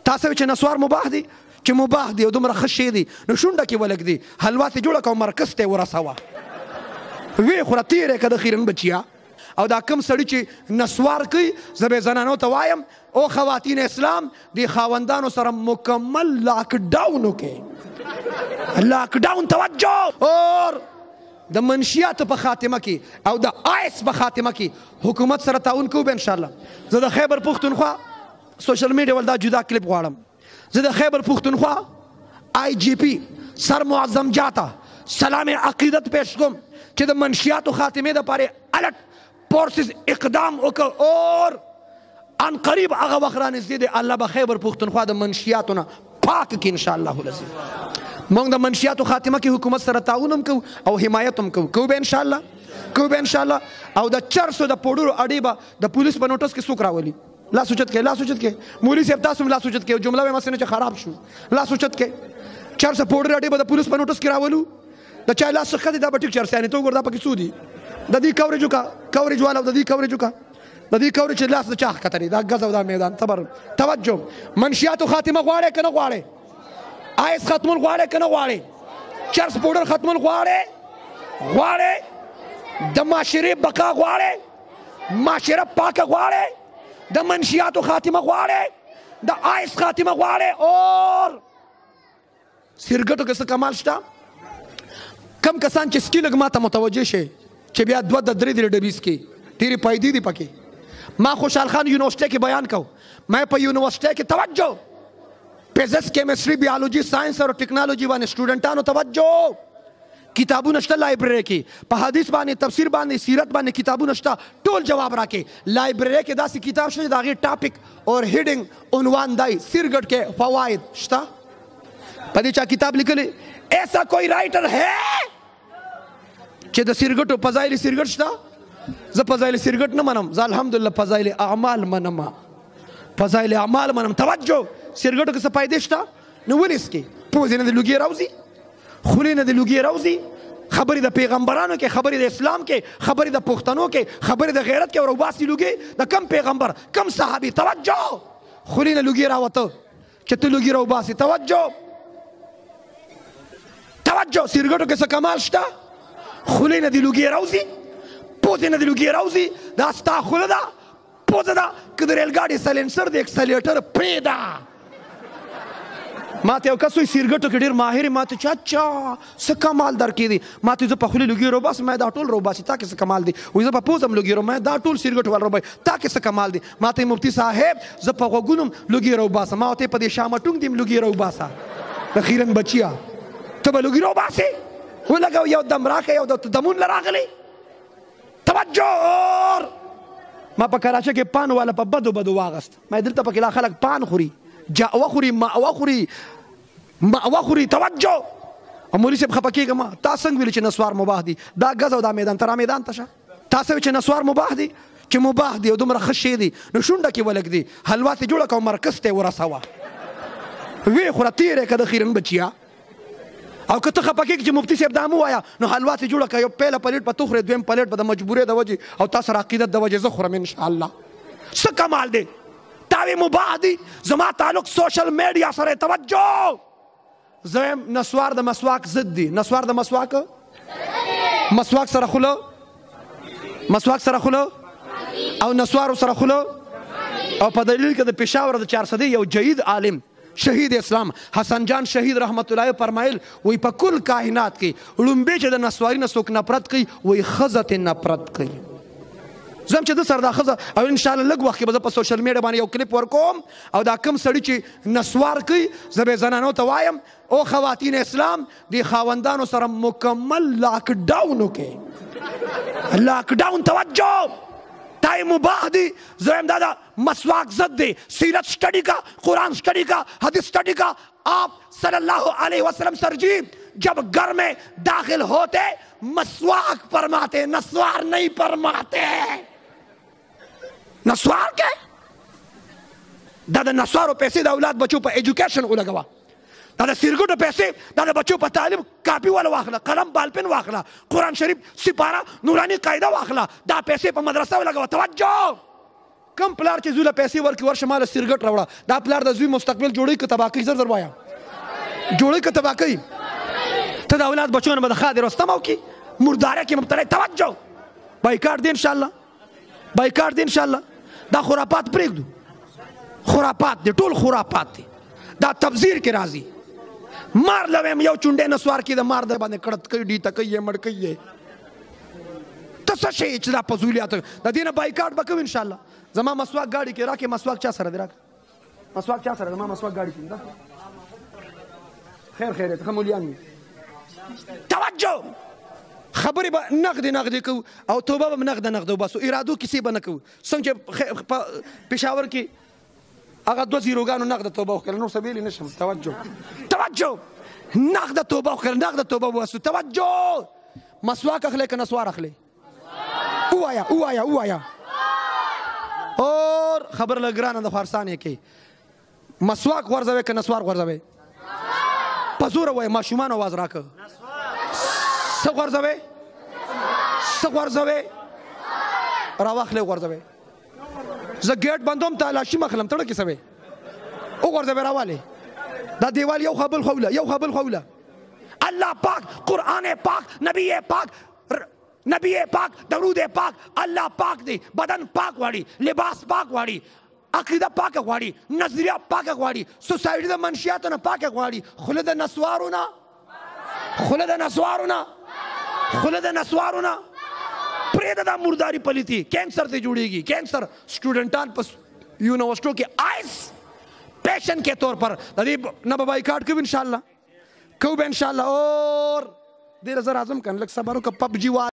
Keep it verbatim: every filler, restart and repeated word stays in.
تاسو چې نسوار مباح دي چې مباح دي او دومره ښه شی دي نو شونډه کې ولږدي حلوا ترې جوړه کړه او مرکز ته یې ورسوه ویې خوره تېری که د خیرن بچیا او دا کم سړي چې نسوار کوي زه به زنانو ته وایم او خواتین اسلام د خاوندانو سره مکمل لاک ډاون وکړي لاک ډاون توجه اور د منشیاتو په خاتمه کې او د آیس په خاتمه کې حکومت سره تعاون کوو به انشاءالله زه د خیبر پښتونخوا سوشل میډیا ول دا جدا کلیپ غواړم زه د خیبر پښتونخوا آی جی پی سر معظم جاته سلام عقیدت پیش کوم چې د منشیاتو خاتمې دپاره الټ فورسز اقدام وکړ اور ان قریب هغه وخت رانږدې دی الله به خیبر پښتونخوا د منشیاتو نه پاک کړي انشاءالله العظیم موږ د منشیاتو خاتمه کې حکومت سره تعاون هم کوو او حمایت هم کوو کوو به انشاءالله کوو به انشاءالله او د چرسو د پوډرو اډې به د پولیس په نوټس کې څوک راولي لاس اوچت کې لاس اوچت کې مولوي صاحب تاسو هم لاس اوچت کې جمله وایي مسې نه چې خراب شو لاس اوچت کې چرس پوډر اډې به د پولیس په نوټس کې راولو د چا لاس ښه دی دا به ټیک چرس یعنې ته وګوره دا پکې څو دي د دې کوریج وکړه کوریج والا د دې کوریج وکړه د دې کوریج چې لاس د چا ښکته دی دا ګز او دا میدان صبر توجه منشیاتو خاتمه غواړې که نه غواړې آیس ختمول غواړې که نه غواړې چرس پوډر ختمول غواړې غواړې د معاشرې بقا غواړې معاشره پاکه غواړې د منشیاتو خاتمه غواړې د آیس خاتمه غواړې اور سیرګټو کې څه کمال شته کم کسان چې سکي لږ ماته متوجه شي چې بیا دوه د درې درې ډبیز کې ډېرې فایدې دي پکې ما خوشحال خان یونیورسټۍ کې بیان کو ما په یونیورسټۍ کې توجه فزکس کیمسټري بیالوجي ساينس او ټیکنالوژي باندې سټوډنټانو توجه کتابونه شته لایبرری کې په حدیث باندې تفسیر باندې سیرت باندې کتابونه شته ټول جواب راکې لایبرری کې داسې کتاب شته د هغې ټاپک اور هیډنګ عنوان دی سیرګټ کې فواید شته په دې چا کتاب لیکلی ایسا کوئی رائټر ہے چې د سیرګټو فضایل سیرګټ شته زه فضایل سیرګټ نه منم زه الحمدلله فضایل اعمال منم فضایل اعمال منم توجه سیرګټو کې څه فایدې شته نو ولې څکې پوزې نه د لوګي راوځي خولې نه د لوګي راوځي خبرې د پیغمبرانو کې خبرې د اسلام کې خبرې د پښتنو کې خبرې د غیرت کې وروباسي لوګي د کم پیغمبر کم صحابي توجه خولې نه لوګي راوته چې ته لوګي راوباسي توجه توجه سیرګټو کې څه کمال شته خولې نه د لوګي راوځي پوزې نه د لوګي راوځي دا ستا خوله ده پوزه ده که د ریل ګاډي سلنسر د اکسلیټر پرېږده ما ته یو کس وایي سیرګټو کې ډېر ماهر ما ته چې اچھا څه کمال درکې دي ما ته زه په خولې لوګي روباسم ما دا ټول روباسي تا کې څه کمال دي وایي زه په پوزه هم لوګي ما دا ټول سیرګټو والا روباسي تا کې څه کمال دي ما ته مفتي صاحب زه په غوږونو هم لوګي روباسم ما ته په دې شامټونګ دې هم لوګي روباسه د خیرن بچیا ته به لوګي روباسې ولګو یو دم راکه یو د دمون له راغلی توجه اور ما په کراچۍ کې پان والا په بدو بدو واغست ما دلته پکې لا خلک پان خوري جاوه خوري ماوه خوري ماوه خوري توجه او مولوي صاحب خفه کېږه ما تا څنګه ویلي چې نسوار مباح دي دا ګز او دا میدان ته را میدان ته شه تاسو وایي چې نسوار مباح دي چې مباح دي او دومره ښه شی دي نو شونډه کې ولږدي حلوا ترې جوړه کړه او مرکز ته یې ورسوه ویې خوره تېری که د خیرن بچیا او که ته خفه کېږي چې مفتي صاحب دا مه وایه نو حلوا ترې جوړه کړه یو پیله پلیټ به ته خورې دویم پلیټ به د مجبورۍ د وجې او تا سره عقیدت د وجې زه خورم انشاءالله څه کمال دی تاوی مباح دی زما تعلق سوشل میډیا سره توجه زه یم نسوار د مسواک ضد دی نسوار د مسواک مسواک سره خوله مسواک سره خوله او نسوارو سره خوله او په دلیل کې د پېښور د چارسدې یو جید عالم شهید اسلام حسن جان شهید رحمت الله فرمایل وی په کل کائنات کې لومبې چې د نسواري نه څوک نفرت کوي وی ښځه ترې نفرت کوي زم چې د سره دا ښځه او انشاءالله لږ وخت کې به زه په سوشل میډیا باندې یو کلیپ ورکوم او دا کم سړي چې نسوار کوي زه به زنانو ته وایم او خواتین اسلام د خاوندانو سره مکمل لاک ډاون وکړي لاک ډاون توجه تای مباح دی زم دا دا مسواک زد دی سیرت سٹڈی کا قرآن سٹڈی کا حدیث سٹڈی کا آپ صلی اللہ علیہ وسلم سرجیب جب گھر میں داخل ہوتے مسواک فرماتے نسوار نہیں فرماتے نسوار کے دا دا نسوارو پیسے دا اولاد بچوں پا ایجوکیشن او لگوا دا دا سرگوٹو پیسے دا دا بچوں پا تعلیم کاپی والا واخلا قلم بالپن واخلا قرآن شریف سپارہ نورانی قائدہ واخلا دا پیسے پا مدرسہ لگوا توجہ کم پلار چې زوی له پیسې ورکړي ورشه ما له سیرګټ راوړه دا پلار د زوی مستقبل جوړوي که تباه کوي زر زر وایم جوړوي که تباه کوي ته د اولاد بچو نه به د ښادې رستم وکړي مرداره کې مبتلا توجه بایکاټ دی انشاءالله بایکاټ دی انشاءالله دا خرافات پرېږدو خرافات دی ټول خرافات دی دا تبذیر کې راځي مار لویم یو چونډې نسوار کې د مار د باندې کړت کوي ډیته کوي یې مړ کوي یې ته څه شی چې دا فضولیات د دې نه بایکاټ به کوو انشاءالله زما مسواک ګاډي کې راکې مسواک چا سره دی راکړه مسواک چا سره زما مسواک ګاډي کې خیر خیر ته مولیان توجه خبرې به نغدې نغدې کوو او توبه به نغده نغده وباسو ارادو کیسې به نه کوو څنګه چې په پېښور کې هغه دوه زیروګانو نغده توبه وکړله نور څه ویلی نه شم توجه توجه نغده توبه وکړله نغده توبه وباسو توجه مسواک اخلی که نسوار اخلی ووایه ووایه ووایه اور خبر لږ ګرانه د خوارسان یې کوي مسواک غورځوئ که نسوار غورځوئ په زوره وایه ماشومان اواز راکړه څه غورځوئ څه غورځوئ راواخلئ غورځوئ زه ګیټ بندوم تالاشي مخلم تړه کې سوې وغورځوئ راوالې دا دیوال یو خوا بل خوا وله یو خوا بل خوا وله الله پاک قرآن پاک نبی پاک نبی پاک درود پاک الله پاک دی بدن پاک غواړي لباس پاک غواړي عقیده پاکه غواړي نظریه پاکه غواړي سوسایټي د منشیاتو نه پاکه غواړي خوله د نسوارو نه خوله د نسوارو نه خوله د نسوارو نه پرېږده دا مرداري پلیتي کینسر ته جوړېږي کینسر سټوډنټان په یونیورسټو کې آئس پیشن کے طور پر د دې نه به بایکاټ کوو انشاءالله کوو به انشاءالله اور ډېره زر اعظم کن لږ صبر وکړه پب جي